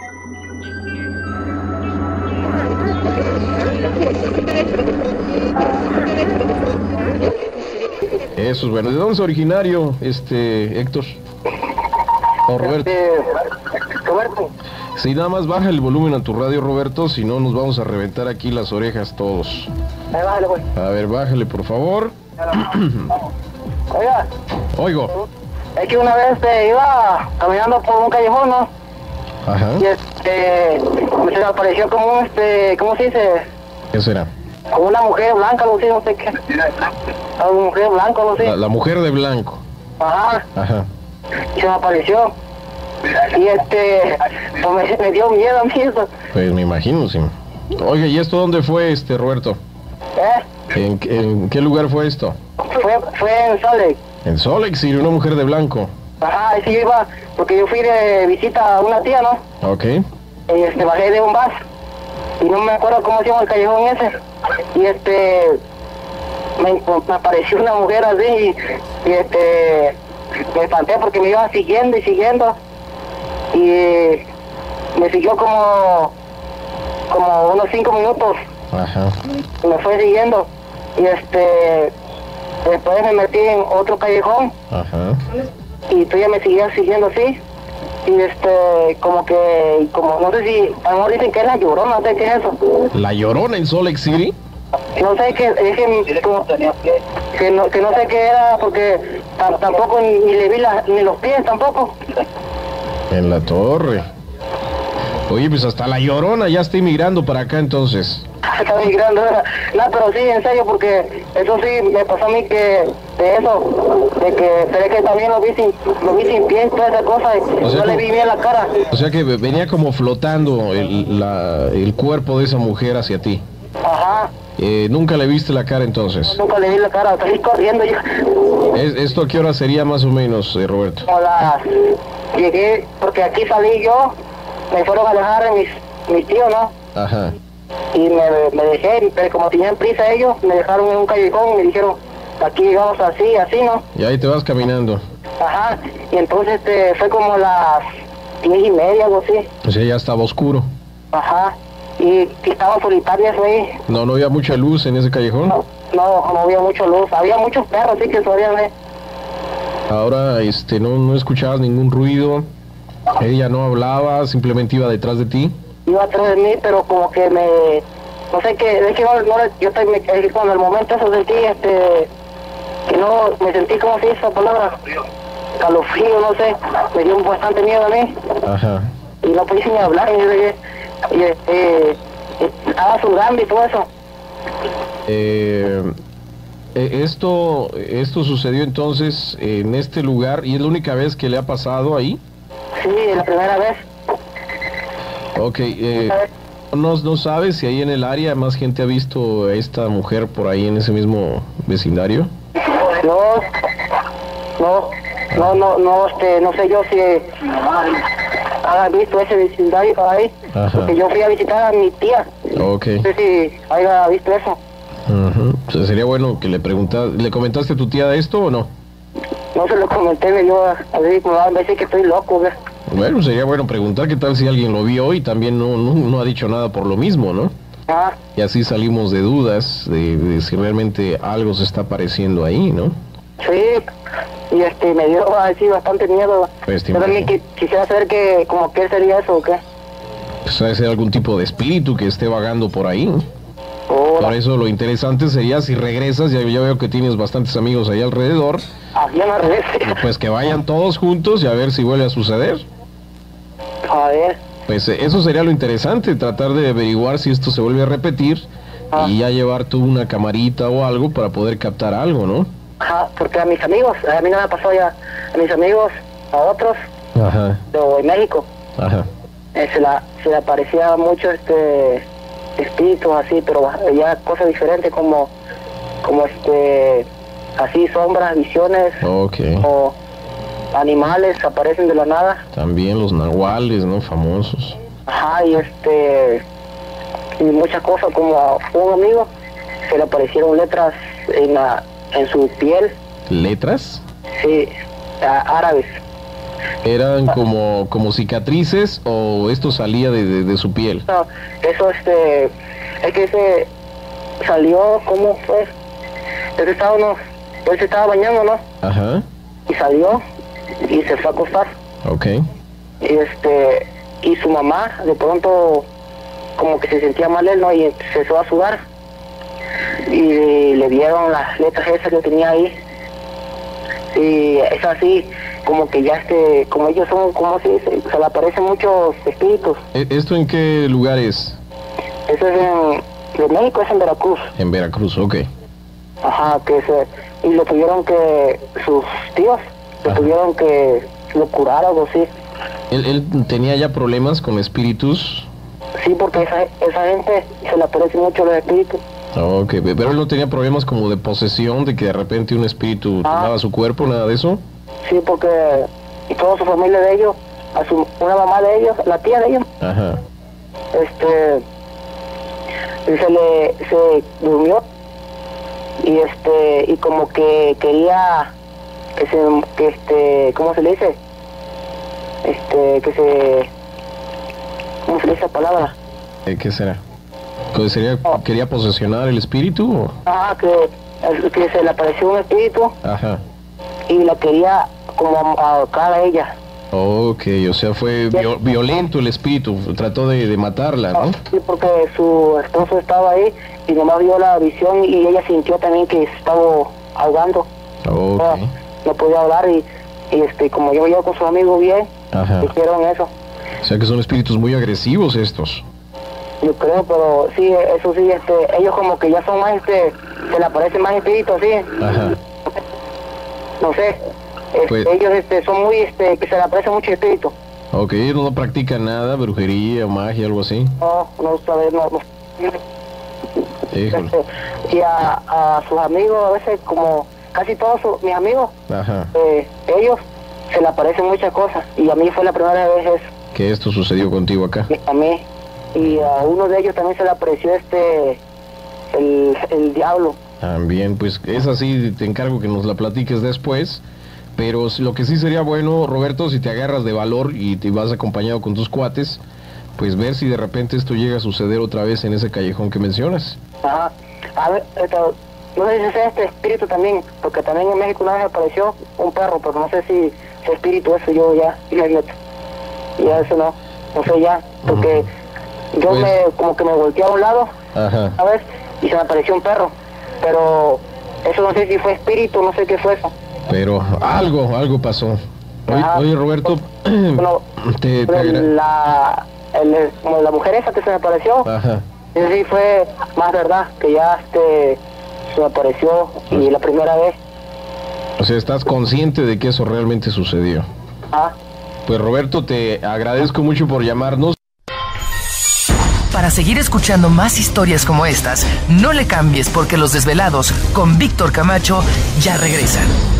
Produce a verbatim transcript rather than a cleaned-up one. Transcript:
Eso es bueno. ¿De dónde es originario, este, Héctor? ¿O Roberto? Este, Roberto. Sí, nada más baja el volumen a tu radio, Roberto, si no nos vamos a reventar aquí las orejas todos. Ahí bájale, pues. A ver, bájale, por favor. Oiga. Oigo. Es que una vez este, iba caminando por un callejón, ¿no? Ajá. Y este, se me apareció como un, este, ¿cómo se dice? ¿Qué será? Como una mujer blanca, no sé, no sé qué. Una mujer blanca, no sé. La, la mujer de blanco. Ajá. Ajá. Y se me apareció. Y este, pues me, me dio miedo a mí eso. Pues me imagino, sí. Oiga, ¿y esto dónde fue, este, Roberto? ¿Eh? ¿En, en qué lugar fue esto? Fue, fue en Salt Lake. En Salt Lake City, una mujer de blanco. Ajá, y sí, yo iba, porque yo fui de visita a una tía, ¿no? Ok. Y este, bajé de un bus. Y no me acuerdo cómo se llama el callejón ese. Y este, me, me apareció una mujer así y, y este, me espanté porque me iba siguiendo y siguiendo. Y me siguió como, como unos cinco minutos. Ajá. Y me fue siguiendo. Y este, después me metí en otro callejón. Ajá. Y tú ya me seguías siguiendo así. Y este, como que, como no sé si, a lo mejor dicen que es la Llorona, no sé qué es eso. ¿La Llorona en Salt Lake City? No sé qué, es que, como, que, no, que no sé qué era, porque tam, tampoco ni, ni le vi la, ni los pies tampoco. En la torre. Oye, pues hasta la Llorona ya está inmigrando para acá entonces. Está migrando, no, pero sí, en serio, porque eso sí me pasó a mí que, de eso, de que, pero es que también lo vi sin, lo vi sin pies, toda esa cosa, y O sea, no le vi bien la cara. O sea que venía como flotando el, la, el cuerpo de esa mujer hacia ti. Ajá. Eh, ¿Nunca le viste la cara entonces? Nunca le vi la cara, salí corriendo yo. ¿Es, ¿Esto a qué hora sería más o menos, eh, Roberto? Como las, llegué, porque aquí salí yo, me fueron a dejar mis, mis tíos, ¿no? Ajá. Y me, me dejé, pero como tenían prisa ellos, me dejaron en un callejón y me dijeron, aquí llegamos así, así, ¿no? Y ahí te vas caminando. Ajá, y entonces este, fue como las diez y media, algo así. O sea, ya estaba oscuro. Ajá, y, y estaba solitaria eso ahí. No, no había mucha luz en ese callejón. No, no, no había mucha luz, había muchos perros, sí que sabían, ¿eh? Ahora, este, no, no escuchabas ningún ruido. Ella no hablaba, simplemente iba detrás de ti. Iba atrás de mí, pero como que me, no sé qué, es que no, no yo estoy, me, es que cuando el momento eso sentí, este, que no, me sentí, como se dice esa palabra, calofrío, no sé, me dio bastante miedo a mí. Ajá. Y no podía ni hablar, y, y, y este, estaba sudando y todo eso. Eh, eh, esto, esto sucedió entonces en este lugar y es la única vez que le ha pasado ahí. Sí, la primera vez. Ok, eh, no, no sabes si ahí en el área más gente ha visto a esta mujer por ahí en ese mismo vecindario. No, no, no, no, no, este, no sé yo si haya visto ese vecindario ahí, Ajá. porque yo fui a visitar a mi tía. Ok. No sé si haya visto eso. Uh-huh. O sea, sería bueno que le preguntas, ¿le comentaste a tu tía de esto o no? No se lo comenté, me dio así como a veces que estoy loco, ¿ves? Bueno, sería bueno preguntar qué tal si alguien lo vio y también no, no, no ha dicho nada por lo mismo, ¿no? Ah, Y así salimos de dudas de, de si realmente algo se está apareciendo ahí, ¿no? sí, y este, me dio así bastante miedo. Pues te Yo también imagino. qui- quisiera saber que, como qué sería eso o qué. Pues debe ser algún tipo de espíritu que esté vagando por ahí. O Por eso lo interesante sería si regresas, ya, ya veo que tienes bastantes amigos ahí alrededor, había una revés. pues que vayan todos juntos y a ver si vuelve a suceder. A ver, Pues eh, eso sería lo interesante, tratar de averiguar si esto se vuelve a repetir Ah. y ya llevar tú una camarita o algo para poder captar algo, ¿no? ajá, porque a mis amigos, a mí no me pasó ya, a mis amigos, a otros, Ajá, de México, ajá. eh, se, la, se le aparecía mucho este espíritus así, pero ya cosas diferentes como, como este, así sombras, visiones, Ok. o animales aparecen de la nada. También los nahuales, ¿no? Famosos. Ajá, y este, y muchas cosas, como a un amigo se le aparecieron letras en la, en su piel, ¿Letras? sí, a- árabes. ¿Eran como, como cicatrices o esto salía de, de, de su piel? No, eso este, es que se salió, ¿cómo fue? Él estaba, no, él se estaba bañando, ¿no? Ajá. Y salió y se fue a acostar. Ok. Y este, y su mamá de pronto como que se sentía mal él, ¿no? Y empezó a sudar. Y le dieron las letras esas que tenía ahí. Y es así, como que ya este, como ellos son, como se dice, se le aparecen muchos espíritus. ¿Esto en qué lugar es? Eso es en, de México, es en Veracruz. En Veracruz, ok. Ajá, que se, y le tuvieron que, sus tíos, le Ajá. tuvieron que lo curar o algo así. ¿Él, él tenía ya problemas con espíritus? Sí, porque esa, esa gente se le aparecen mucho los espíritus. Ok, pero él no tenía problemas como de posesión, de que de repente un espíritu Ah. tomaba su cuerpo, nada de eso. Sí, porque y toda su familia de ellos, a su, una mamá de ellos, la tía de ellos, Ajá. este, se le, se durmió y este, y como que quería que se, que este, ¿cómo se le dice? Este, que se, ¿cómo se le dice la palabra? Eh, ¿Qué será? ¿Qué sería, Oh. ¿Quería posesionar el espíritu? o? Ah, que, que se le apareció un espíritu Ajá. y la quería como ahorcar a ella. Ok, o sea, fue vio- violento el espíritu, trató de, de matarla, ¿no? Sí, porque su esposo estaba ahí y nomás vio la visión y ella sintió también que se estaba ahogando. Ok. No, no podía hablar y, y este, como yo iba con su amigo bien, Ajá. hicieron eso. O sea que son espíritus muy agresivos estos. Yo creo, pero sí, eso sí, este, ellos como que ya son más, este, se le aparecen más espíritus, sí. Ajá. No sé, este, Pues- ellos este, son muy, este, que se le aparecen mucho espíritus. Ok, ellos no practican nada, brujería, magia, algo así. No, no sabe, no, no. Híjole. Este, y a, a sus amigos, a veces como casi todos sus- mis amigos, Ajá. eh, ellos se le aparecen muchas cosas y a mí fue la primera vez eso, Que esto sucedió contigo acá. a mí, y a uno de ellos también se le apareció este, el, el diablo. También, pues es así, te encargo que nos la platiques después. Pero s- lo que sí sería bueno, Roberto, si te agarras de valor y te vas acompañado con tus cuates, pues ver si de repente esto llega a suceder otra vez en ese callejón que mencionas. Ajá, a ver, esto, no sé si sea este espíritu también, porque también en México una vez apareció un perro, pero no sé si ese espíritu, eso yo ya, ya, ya, ya eso no, no sé ya, porque yo Pues- me, como que me volteé a un lado, Ajá. a ver, y se me apareció un perro, pero eso no sé si fue espíritu, no sé qué fue eso. Pero algo, algo pasó. Oye, Ajá. oye, Roberto, Bueno, te, te pero agra- la, el, como la mujer esa que se me apareció, Ajá. eso sí fue más verdad, que ya este, se me apareció y la primera vez. O sea, estás consciente de que eso realmente sucedió. Ah, Pues Roberto, te agradezco mucho por llamarnos. Para seguir escuchando más historias como estas, no le cambies porque Los Desvelados con Víctor Camacho ya regresan.